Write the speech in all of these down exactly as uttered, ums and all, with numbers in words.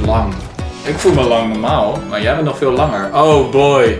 lang. Ik voel me lang normaal, maar jij bent nog veel langer. Oh boy.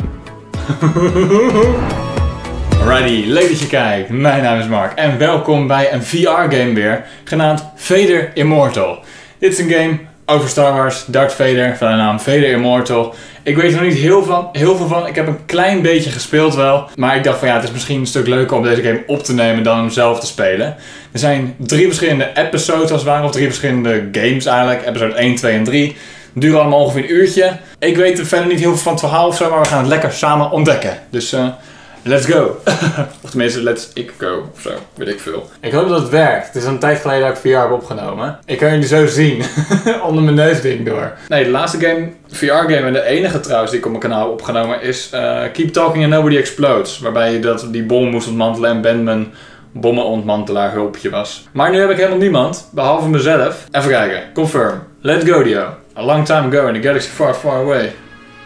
Alrighty, leuk dat je kijkt. Mijn naam is Mark en welkom bij een V R-game weer, genaamd Vader Immortal. Dit is een game over Star Wars, Darth Vader, van de naam Vader Immortal. Ik weet er nog niet heel, van, heel veel van. Ik heb een klein beetje gespeeld wel. Maar ik dacht van ja, het is misschien een stuk leuker om deze game op te nemen dan hem zelf te spelen. Er zijn drie verschillende episodes als het ware, of drie verschillende games eigenlijk. Episode één, twee en drie. Duren allemaal ongeveer een uurtje. Ik weet er verder niet heel veel van het verhaal of zo, maar we gaan het lekker samen ontdekken. Dus uh, let's go. Of tenminste, let's ik go of zo, weet ik veel. Ik hoop dat het werkt. Het is een tijd geleden dat ik V R heb opgenomen. Ik kan jullie zo zien. Onder mijn neusding door. Nee, de laatste game, V R-game en de enige trouwens die ik op mijn kanaal heb opgenomen is uh, Keep Talking and Nobody Explodes. Waarbij je dat, die bom moest ontmantelen en Ben mijn bommenontmantelaar hulpje was. Maar nu heb ik helemaal niemand, behalve mezelf. Even kijken. Confirm. Let's go, Dio. A long time ago in a galaxy far, far away.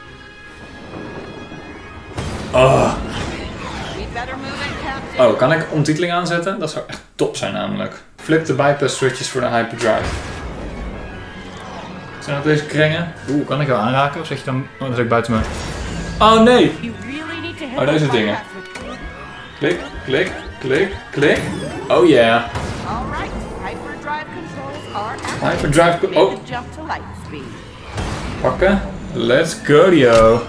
Oh. Oh, kan ik ondertiteling aanzetten? Dat zou echt top zijn namelijk. Flip de bypass switches voor de hyperdrive. Zijn dat deze krengen? Oeh, kan ik jou aanraken? Of zeg je dan... Oh, dan zit ik buiten me. Oh nee! Oh, deze dingen. Klik, klik, klik, klik. Oh yeah. Hyperdrive... Oh. Pakken. Let's go, Dio.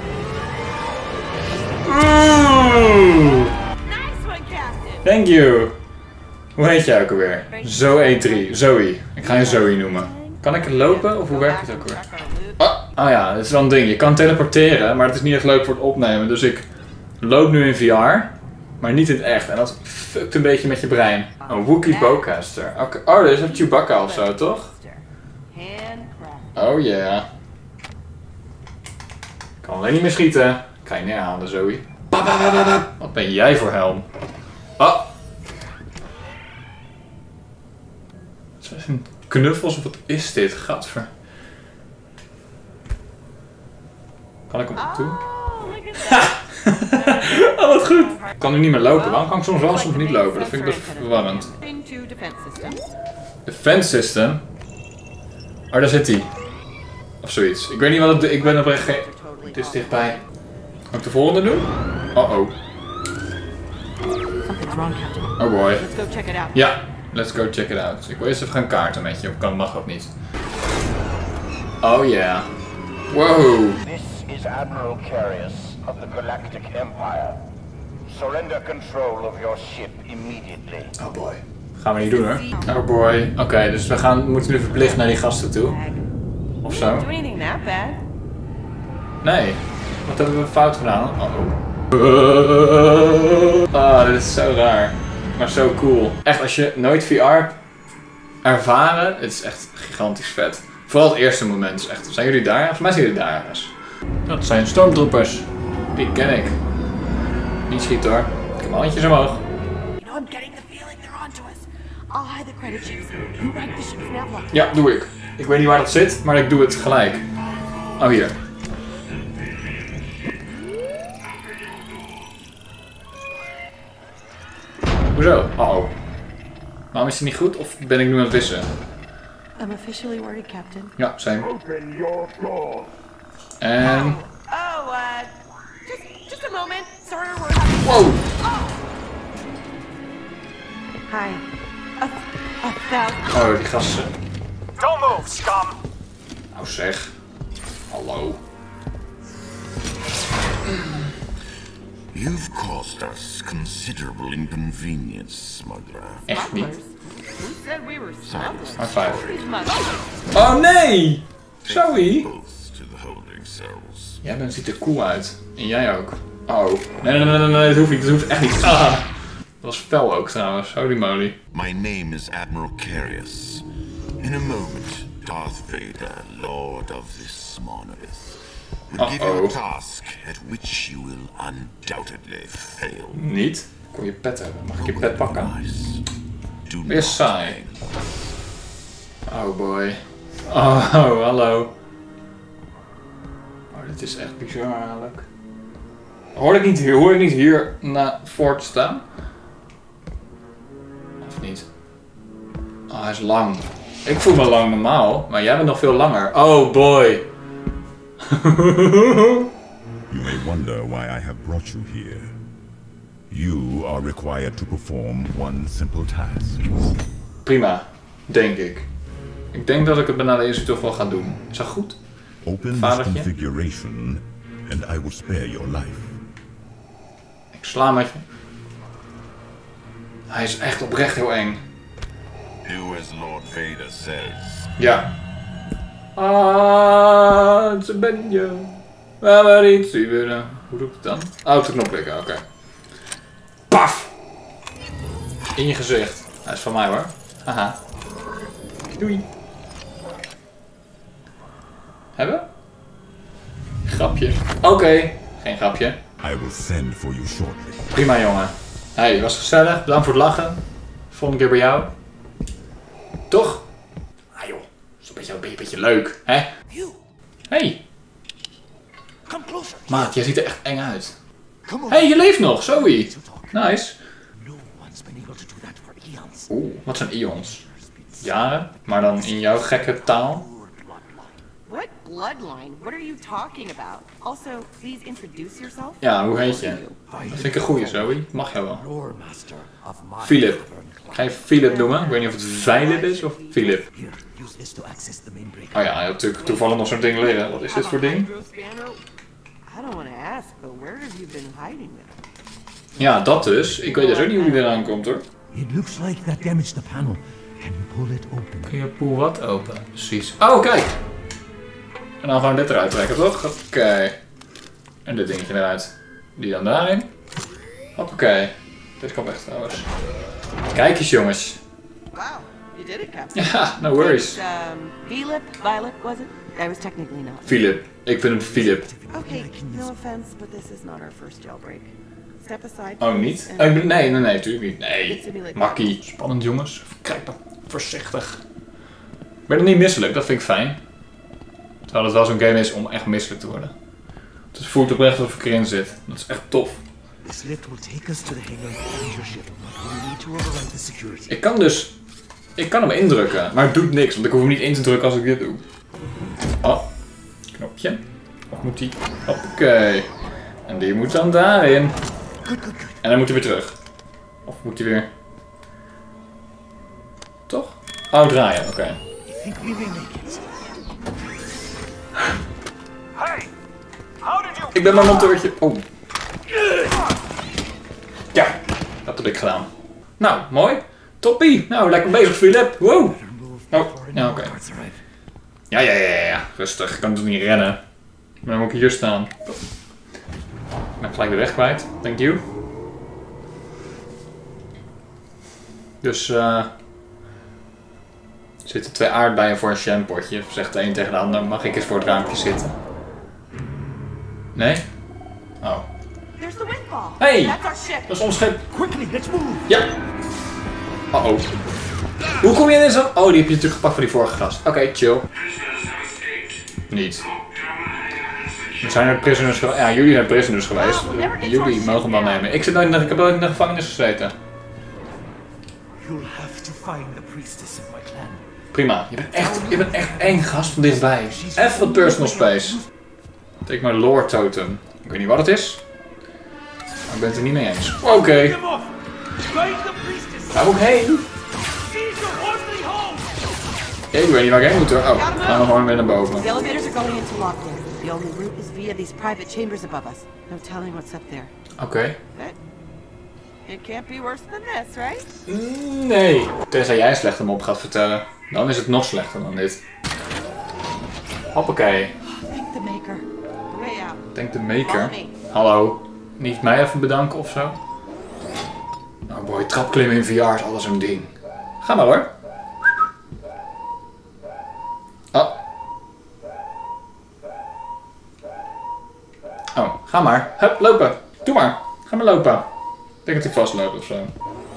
Oeh. Thank you. Hoe heet jij ook alweer? Zoe drie. Zoe. Ik ga je Zoe noemen. Kan ik lopen of hoe werkt het ook alweer? Oh, oh ja, dat is wel een ding. Je kan teleporteren, maar het is niet echt leuk voor het opnemen. Dus ik loop nu in V R, maar niet in het echt. En dat fuckt een beetje met je brein. Een Wookiee bowcaster. Okay. Oh, dat is een Chewbacca of zo, toch? Oh yeah. Ik kan alleen niet meer schieten. Kan je neerhalen, Zoe. Wat ben jij voor helm? Oh. Zijn het knuffels of wat is dit? Gadver. Kan ik hem op toe? Oh, wat goed. Ik kan nu niet meer lopen. Waarom kan ik soms wel soms niet lopen? Dat vind ik best verwarrend. Defense system? Oh, daar zit hij. Of zoiets. Ik weet niet wat het... Ik ben oprecht geen... Het is dichtbij. Kan ik de volgende doen? Oh oh. Oh boy. Ja, let's go check it out. Ik wil eerst even gaan kaarten met je, of kan mag ook niet. Oh yeah. Wow. This is Admiral Carius of the Galactic Empire. Surrender control of your ship immediately. Oh boy. Gaan we niet doen hoor. Oh boy. Oké, okay, dus we gaan, moeten nu verplicht naar die gasten toe. Of zo. Nee. Wat hebben we fout gedaan? Oh oh. Ah, dit is zo raar. Maar zo cool. Echt, als je nooit V R hebt ervaren, het is echt gigantisch vet. Vooral het eerste moment is echt. Zijn jullie daar? Volgens mij zijn jullie daar ergens. Dat zijn stormtroopers. Die ken ik. Niet schieten hoor. Ik heb mijn handjes omhoog. Ja, doe ik. Ik weet niet waar dat zit, maar ik doe het gelijk. Oh, hier. Hoezo? Uh oh. Waarom is het niet goed of ben ik nu aan het wissen? I'm officially worried, Captain. Ja, same. En... Oh, uh, just, just a moment. Sorry, we're having... Wow! Oh. Hi. A, a thousand... Oh, die gasten. Don't move, scum! Nou zeg. Hallo. You've caused us considerable inconvenience, smuggler. Echt niet. Who said we were smugglers? High five. Smugglers. Oh nee! Zoe! Both to the holding cells. Jij bent, ziet er cool uit. En jij ook. Oh. Nee, nee, nee, nee, nee, dat hoeft niet. Dat hoeft echt niet. Ah. Dat was fel ook trouwens. Holy moly. My name is Admiral Carius. In a moment, Darth Vader, Lord of this monolith, will give you a task at which you will undoubtedly fail. Niet? Kon je pet hebben? Mag ik je pet pakken? Do Weer saai. Oh boy. Oh, hallo. Oh, dit is echt bizar eigenlijk. Hoor ik niet hier, hoor ik niet hier naar voor te staan? Of niet? Oh, hij is lang. Ik voel me lang normaal, maar jij bent nog veel langer. Oh boy. You may wonder why I have brought you here. You are required to perform one simple task. Prima, denk ik. Ik denk dat ik het na de eerste toch wel ga doen. Is dat goed? Open Vadertje? this configuration and I will spare your life. Ik sla met je. Hij is echt oprecht heel eng. Do as Lord Vader says. Ja. Ah, ze ben je. Waar maar iets weer. Hoe doe ik het dan? Oh, op de knop klikken, oké. Okay. Paf! In je gezicht. Hij is van mij hoor. Haha. Doei. Hebben? Grapje. Oké. Okay. Geen grapje. I will send for you shortly. Prima jongen. Hey, was gezellig. Bedankt voor het lachen. Volgende keer bij jou. Toch? Ah joh. Dat is een beetje, een beetje, een beetje leuk, hè? Hey. Maat, jij ziet er echt eng uit. Hey, je leeft nog, Zoe. Nice. Oeh, wat zijn eons? Jaren, maar dan in jouw gekke taal. What bloodline? What are you talking about? Also, please introduce yourself. Ja, hoe heet je? Dat vind ik een goeie, Zoe. Mag jou wel. Philip. Ga je Philip noemen? Ik weet niet of het Philip is of Philip. Oh ja, hij had natuurlijk toevallig nog zo'n ding liggen. Wat is dit voor ding? I don't want to ask, but where have you been hiding them? Ja, dat dus. Ik weet dus ook niet hoe die eraan komt hoor. It looks like that damaged the panel. Can you pull it open? Kun je poel wat open? Precies. Oh, kijk! En dan gaan we dit eruit trekken, toch? Oké. Okay. En dit dingetje eruit. Die dan daarin. Hoppakee. Dit kan weg trouwens. Kijk eens jongens. Wow, you did it, Captain. Ja, no worries. Um, Philip, Violet, was it? I was technically not. Philip. Ik vind hem Philip. Okay, no offense, but this is not our first jailbreak. Step aside. Oh, niet? Oh, ik ben, nee, nee, nee, natuurlijk niet. Nee. Makkie. Spannend jongens. Kijk dan. Voorzichtig. Ik ben nog niet misselijk, dat vind ik fijn. Terwijl het wel zo'n game is om echt misselijk te worden. Het voelt oprecht alsof ik erin zit. Dat is echt tof. This lift will take us to the hangar behind your ship. We need to override the security. Ik kan dus... Ik kan hem indrukken, maar het doet niks, want ik hoef hem niet in te drukken als ik dit doe. Oh. Knopje. Of moet die... Oké. En die moet dan daarin. En dan moet hij weer terug. Of moet hij weer... Toch? Oh, draaien, oké. Okay. Ik ben mijn monteurtje. Oh. Ja, dat heb ik gedaan. Nou, mooi. Toppie. Nou, lekker bezig, Philip. Wow. Oh, ja, oké. Okay. Ja, ja, ja, ja. Rustig. Ik kan dus niet rennen. Maar dan moet ik hier staan. Ik ben gelijk de weg kwijt. Thank you. Dus, eh... Uh, er zitten twee aardbeien voor een shampootje. Zegt de een tegen de ander, mag ik eens voor het raampje zitten? Nee? Oh. Hey! Dat is ons schip. Ja! Uh oh. Hoe kom je in zo? Oh, die heb je natuurlijk gepakt voor die vorige gast. Oké, okay, chill. Niet. We zijn er prisoners geweest. Ja, jullie zijn prisoners geweest. Jullie mogen hem dan nemen. Ik, zit nooit, ik heb nooit in de gevangenis gezeten. Prima. Je bent echt, je bent echt één gast van dichtbij. Even wat personal space. Take my lore totem. Ik weet niet wat het is. Maar ik ben het er niet mee eens. Oké. Okay. Waar moet ik heen? Ik weet niet waar ik heen moet hoor. Oh, gaan we gewoon weer naar boven. The elevators are going into lockdown. The only route is via these private chambers above us. No telling what's up there. Oké. Okay. It can't be worse than this, right? Nee. Tenzij jij slecht hem op gaat vertellen. Dan is het nog slechter dan dit. Hoppakee. Thank the maker. Way out. Thank the maker. Hallo. Niet mij even bedanken of zo? Oh boy, trapklimmen in V R is alles een ding. Ga maar hoor. Oh. Oh, ga maar. Hup, lopen. Doe maar. Ga maar lopen. Ik denk dat hij vastloopt of zo.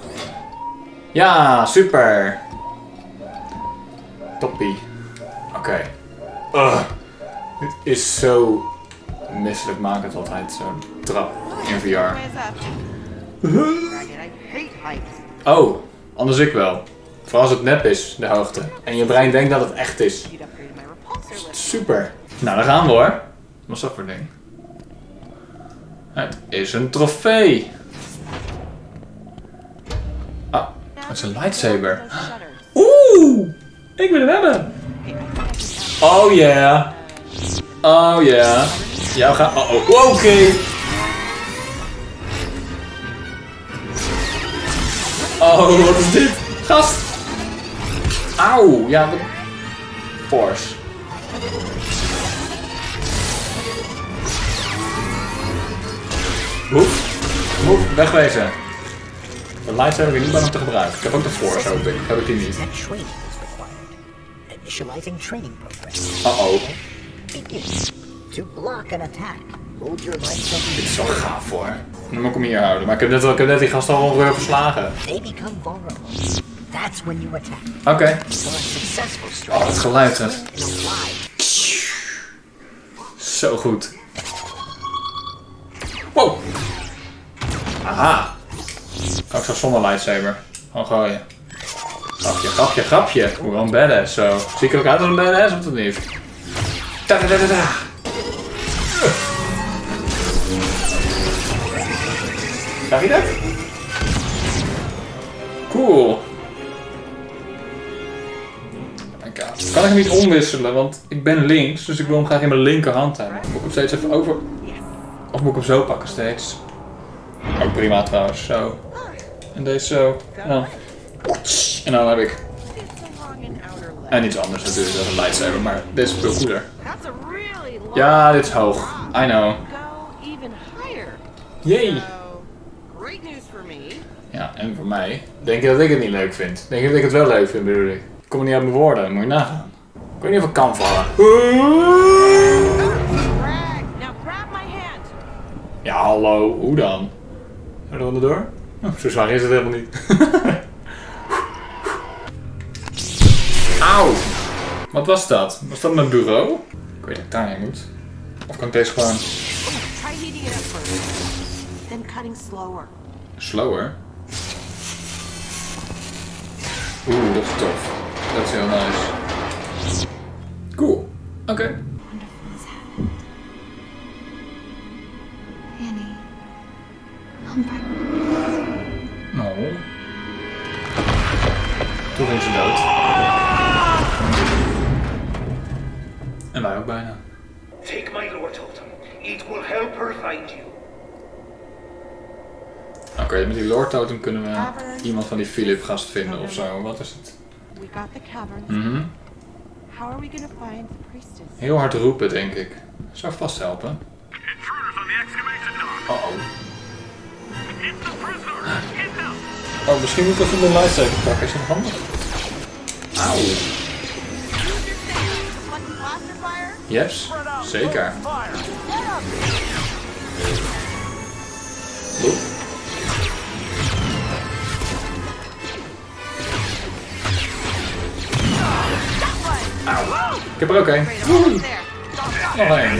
Ja, super. Toppie. Oké. Okay. Uh, dit is zo misselijkmakend altijd, zo'n trap in V R. Oh, anders ik wel. Vooral als het nep is, de hoogte. En je brein denkt dat het echt is. Super. Nou, daar gaan we hoor. Wat is dat voor ding? Het is een trofee. Ah, het is een lightsaber. Oeh, ik wil hem hebben. Oh yeah. Oh yeah. Jou gaat... Oh, oh. Oké. Okay. Oh, wat is dit? Gast. Auw. Ja, wat... Force. Oef. Moet wegwezen. De lightsaber heb ik niet bang om te gebruiken. Ik heb ook de Force, hoop ik. Heb ik die niet. Uh-oh. To block an attack, hold your lightsaber. Dit is zo gaaf hoor. Dan moet ik hem hier houden. Maar ik heb net, ik heb net die gast al ongeveer verslagen. They become vulnerable. That's when you attack. Oké. Okay. So a successful strike. Oh, het geluid hè. Zo goed. Wow. Aha. Kan ik zo zonder lightsaber. Gewoon gooien. Grapje, grapje, grapje. Hoe een badass zo. Zie ik er ook uit als een badass of dat niet? Da da da da da. Zag je dat? Cool. Kan ik hem niet omwisselen, want ik ben links, dus ik wil hem graag in mijn linkerhand hebben. Moet ik hem steeds even over... Of moet ik hem zo pakken steeds? Ook prima trouwens, zo. En deze zo. Ja. En dan heb ik... En iets anders natuurlijk, dat is een lightsaber, maar dit is veel cooler. Ja, dit is hoog. I know. Yay! Ja, en voor mij. Denk je dat ik het niet leuk vind? Denk je dat ik het wel leuk vind, bedoel ik? Ik kom er niet uit mijn woorden, moet je nagaan. Ik weet niet of ik kan vallen. Ja, hallo, hoe dan? Gaan we er onderdoor? Oh, zo zwaar is het helemaal niet. Auw! Wat was dat? Was dat mijn bureau? Ik weet dat ik daarheen moet. Of kan ik deze gewoon... Slower? Oeh, dat is tof. Dat is heel nice. Cool. Oké. Okay. Annie. I'm pregnant. Oh. Toen is ze dood. En wij ook bijna. Take my lord totem. It will help her find you. Oké, okay, met die Lord Totem kunnen we iemand van die Philip gast vinden of zo. Wat is het? Mm-hmm. Heel hard roepen, denk ik. Zou vast helpen. Uh oh. Oh, misschien moet ik even mijn lightsaber pakken. Is dat handig? Auw. Yes, zeker. Oep. Auw. Ik heb er ook een. Nog een.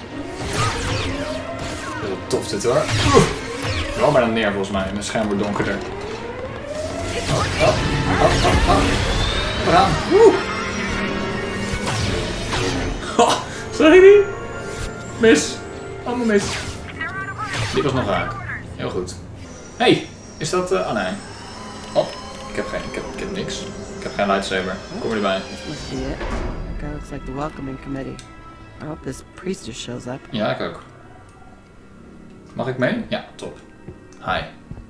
Heel tof dit hoor. Wel bijna neer volgens mij. En het scherm wordt donkerder. Oh, oh, oh, oh, oh. We gaan. Woe. Oh, zag je die? Mis. Allemaal mis. Die was nog raak. Heel goed. Hey, is dat... Uh, oh nee. Oh, ik heb geen... Ik heb, ik heb niks. Ik heb geen lightsaber. Kom erbij. Guy looks like the welcoming committee. I hope this priestess shows up. Ja, ik ook. Mag ik mee? Ja, top. Hi.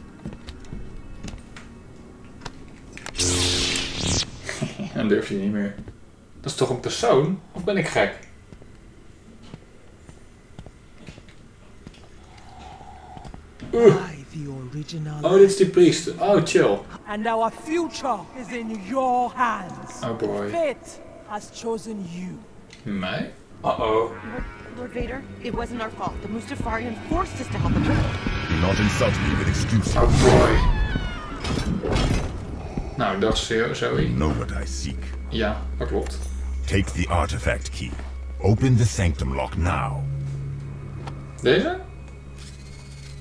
Dan durf je niet meer. Dat is toch een persoon? Of ben ik gek? Uh. Oh, dit is die priester. Oh, chill. And our future is in your hands. Oh boy. Fate has chosen you. Mij? Uh-oh. Lord, Lord Vader, it wasn't our fault. The Mustafarian forced us to help him. Do not insult me with excuses. Oh boy. Nou, dat is Zoe. I know what I seek. Ja, dat klopt. Take the artifact key. Open the sanctum lock now. Deze?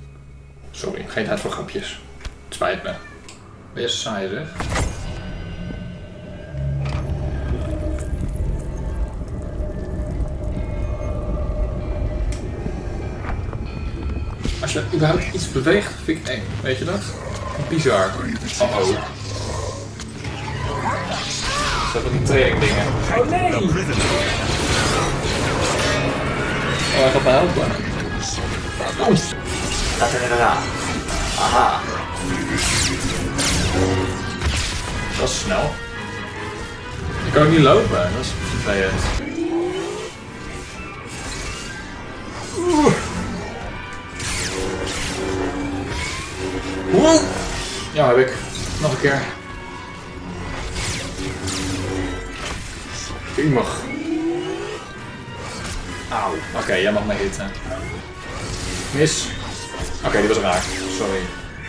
Sorry, geen tijd voor grapjes. Het spijt me. Wees saai zeg. er überhaupt iets beweegt, vind ik eng. Weet je dat? Bizar. Oh oh. Zo van die training dingen. Oh nee! Oh, hij gaat me helpen. Oh. Dat is inderdaad. Aha. Dat is snel. Ik kan ook niet lopen, dat is vervelend. Oeh. Oeh. Ja, heb ik. Nog een keer. Ik mag. Auw. Oké, okay, jij mag mij hitten. Mis. Oké, okay, die was raar. Sorry.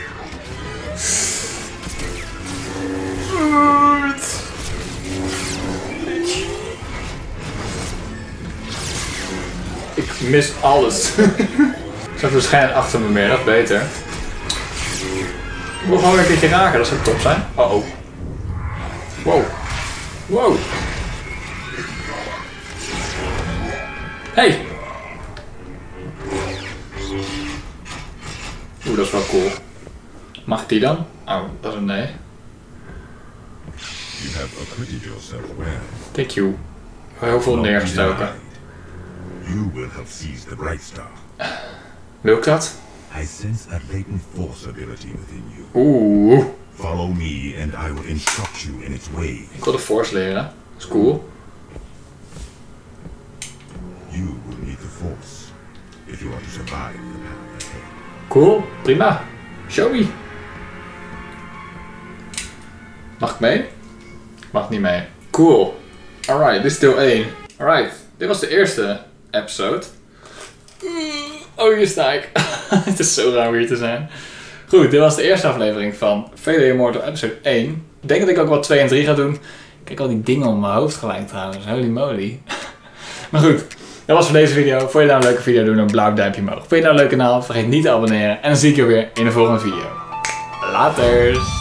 Ik mis alles. Ze heeft waarschijnlijk achter me meer, dat is beter. Ik wil gewoon een keertje raken, dat zou top zijn. Oh oh. Wow. Wow. Hey. Oeh, dat is wel cool. Mag die dan? Oh, dat is een nee. You have acquitted yourself well. Thank you. Heel veel neergestoken. You will have seized the Bright Star. Wil ik dat? I sense a latent force ability within you. Oeh. Follow me and I will instruct you in its way. Ik wil de force leren. Dat is cool. You will need the force if you want to survive the path ahead. Cool. Prima. Show me. Mag ik mee? Mag niet mee. Cool. Alright, dit is deel één. Alright, dit was de eerste episode. Oh, hier sta ik. Het is zo raar om hier te zijn. Goed, dit was de eerste aflevering van Vader Immortal episode één. Ik denk dat ik ook wel twee en drie ga doen. Kijk al die dingen om mijn hoofd gelijk trouwens. Holy moly. Maar goed, dat was voor deze video. Vond je nou een leuke video, doe dan een blauw duimpje omhoog. Vind je nou een leuk kanaal, vergeet niet te abonneren. En dan zie ik je weer in de volgende video. Laters!